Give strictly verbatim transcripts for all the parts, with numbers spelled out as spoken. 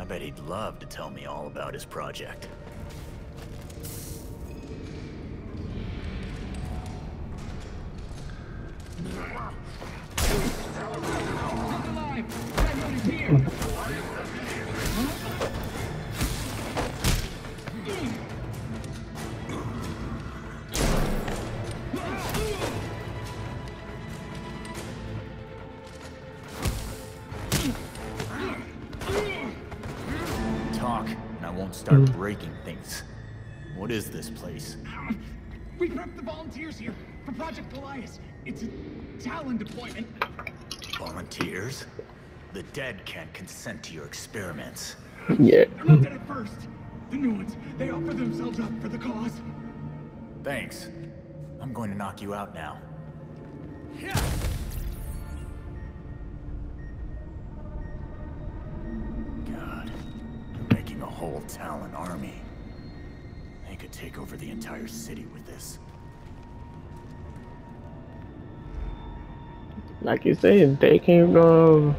bet he'd love to tell me all about his project. Talk, and I won't start mm. breaking things. What is this place? We prepped the volunteers here for Project Goliath. It's a Talon deployment. Volunteers? The dead can't consent to your experiments. Yeah. They're not dead at first. The new ones, they offer themselves up for the cause. Thanks. I'm going to knock you out now. Yeah. God, you're making a whole Talon army. They could take over the entire city with this. Like you said, they can't go.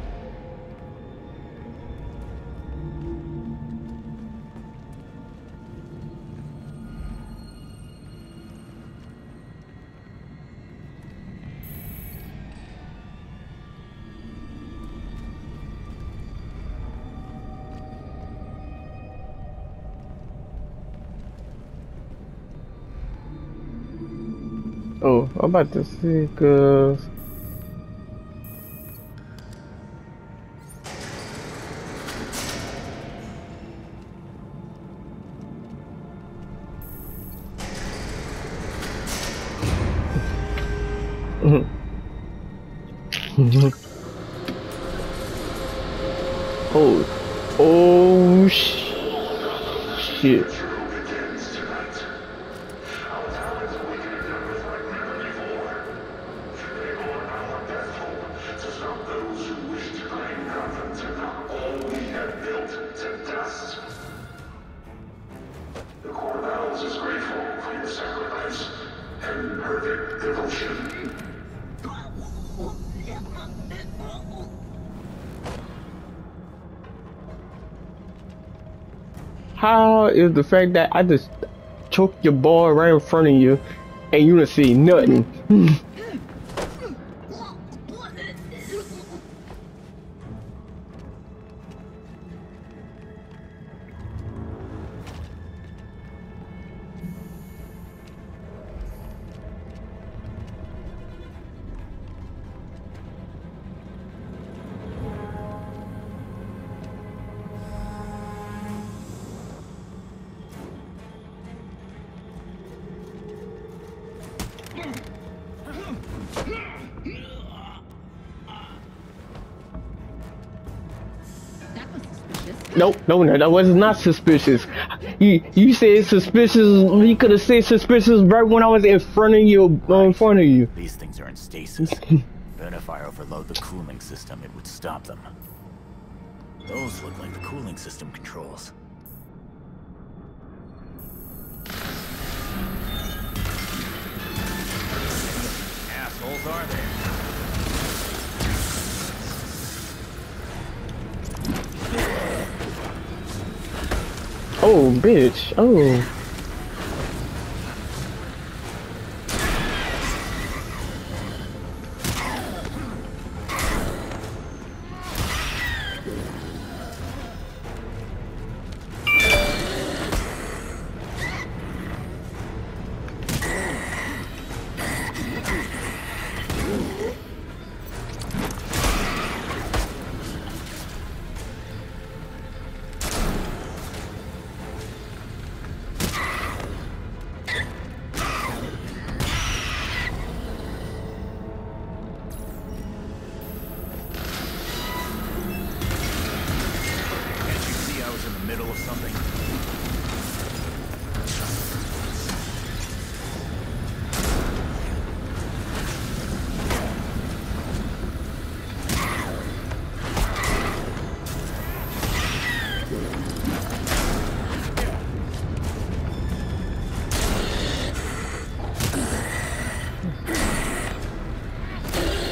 Oh, I'm about to see, cause. oh, oh sh shit. How is the fact that I just choked your ball right in front of you and you didn't see nothing? Nope, no, no, that was not suspicious. You you said suspicious. You could have said suspicious right when I was in front of you. Uh, in front of you. These things are in stasis. But if I overload the cooling system, it would stop them. Those look like the cooling system controls. Assholes are there? Oh, bitch. Oh.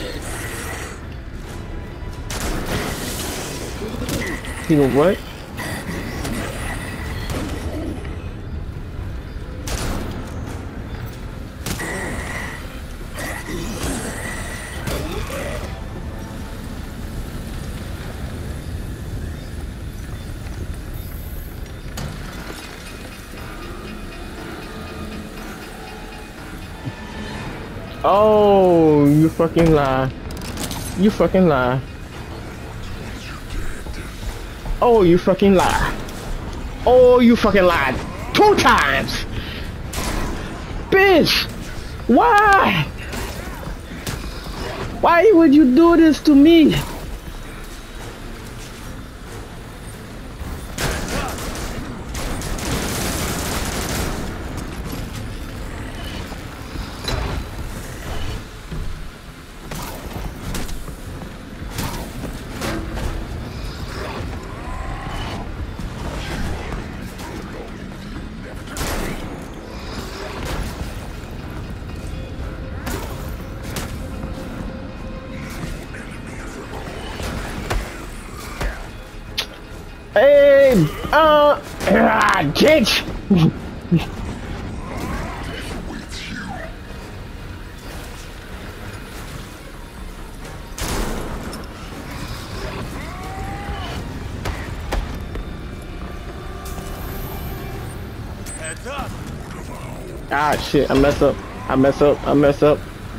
You know what? Oh, you fucking lie. You fucking lie. Oh, you fucking lie. Oh, you fucking lied. Two times! Bitch! Why? Why would you do this to me? Hey, uh, ah, bitch! Heads up. Ah, shit! I mess up. I mess up. I mess up.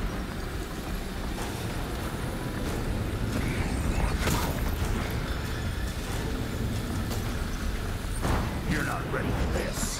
You're not ready for this.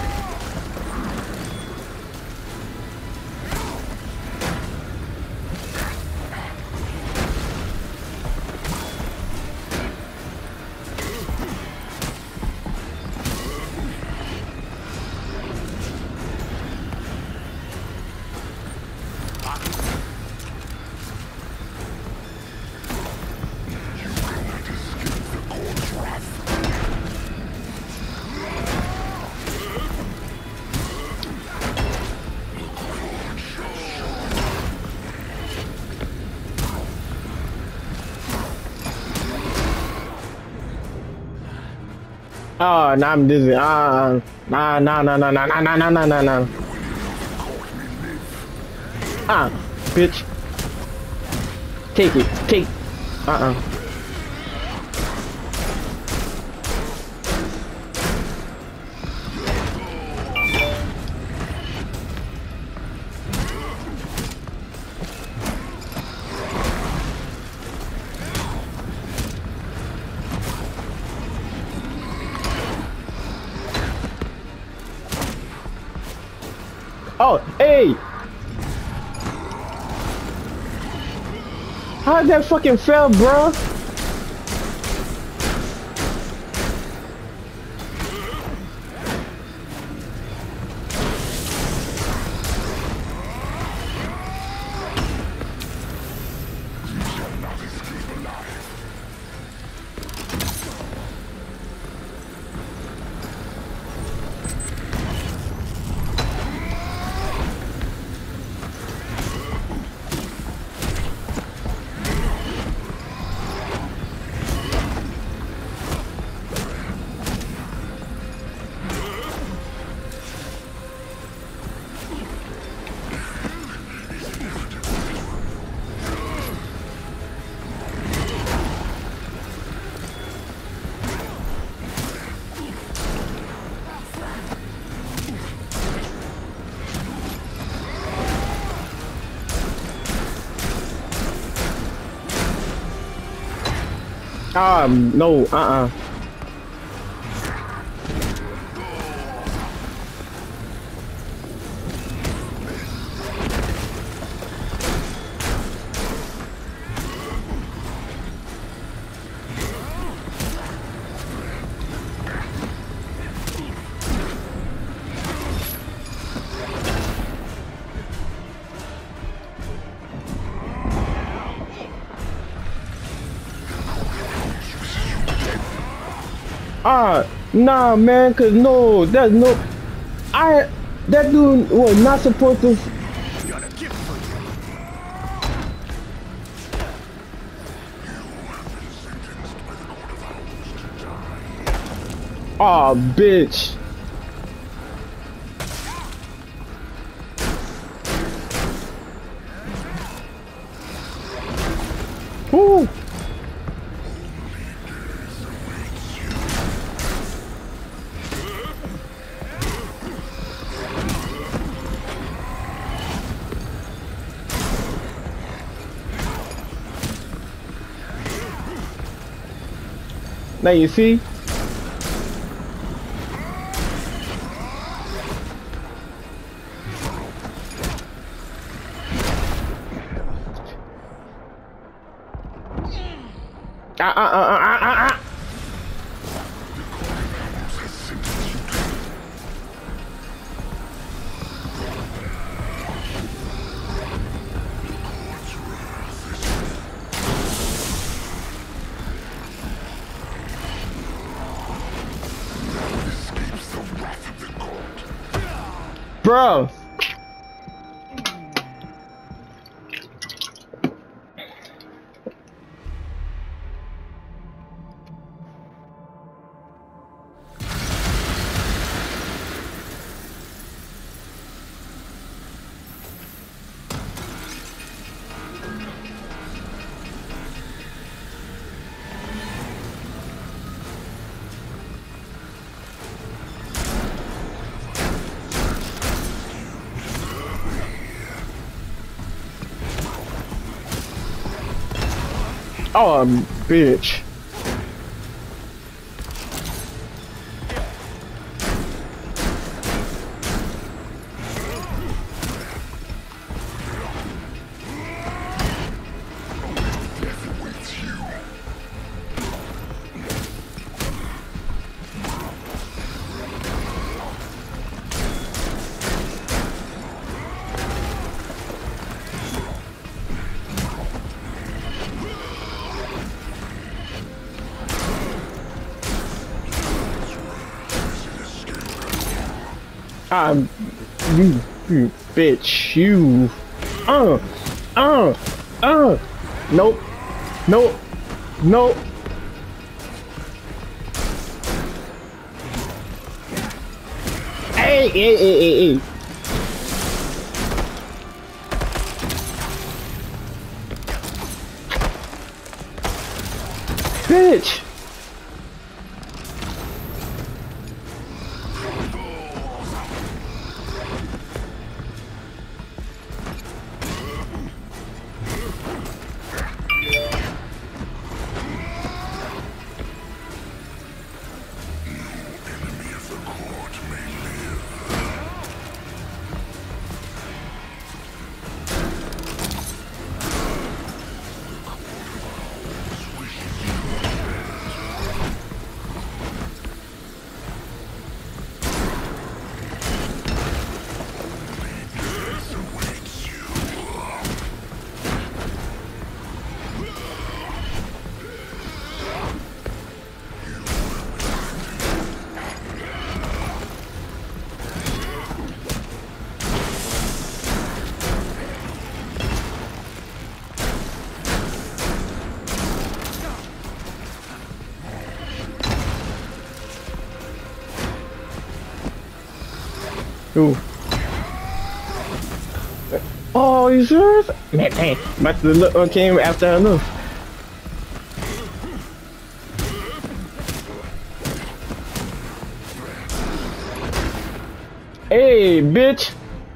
Oh, now I'm dizzy. Ah, nah, nah, nah, nah, nah, nah, nah, nah, nah, nah, nah. Ah, bitch. Take it. Take. Uh-uh. Oh, hey! How'd that fucking fail, bro? Um, no, uh-uh. Ah, nah, man, cause no, that's no, I, that dude was not supposed to. Got a gift for you. Ah, bitch. Woo. Now you see? Ah ah ah ah ah ah! Bro. Oh, bitch. Um, you, you bitch, you. Uh, uh, uh. Nope, nope, nope. Hey, hey, hey, hey, hey. Bitch. Ooh. Oh, you serious? Man, dang. But the look one came after I looked. Hey, bitch.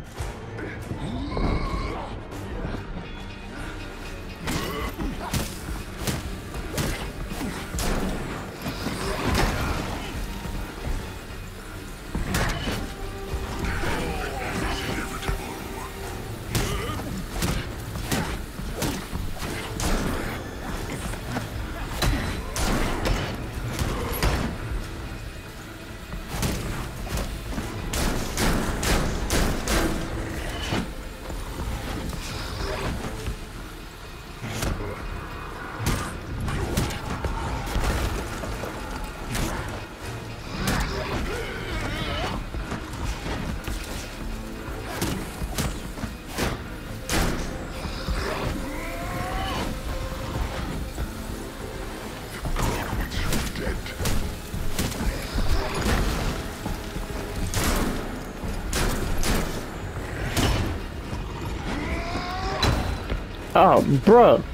Oh, bruh.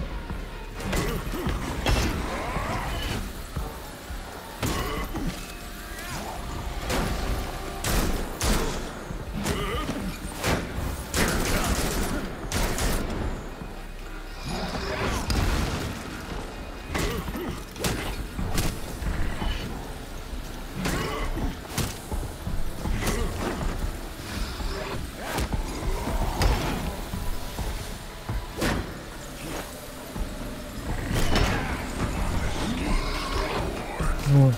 Oh.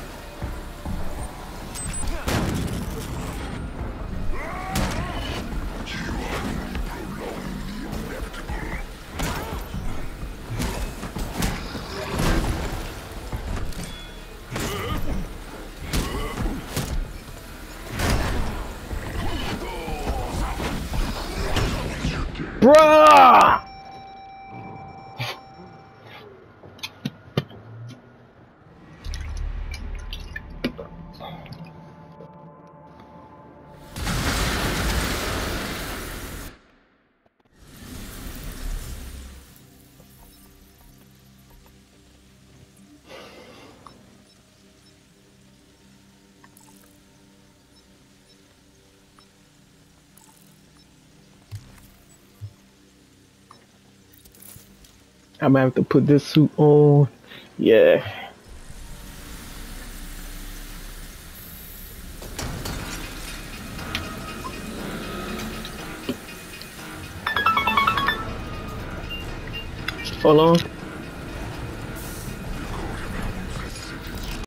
Bruh! I'm gonna have to put this suit on. Yeah. Hold on.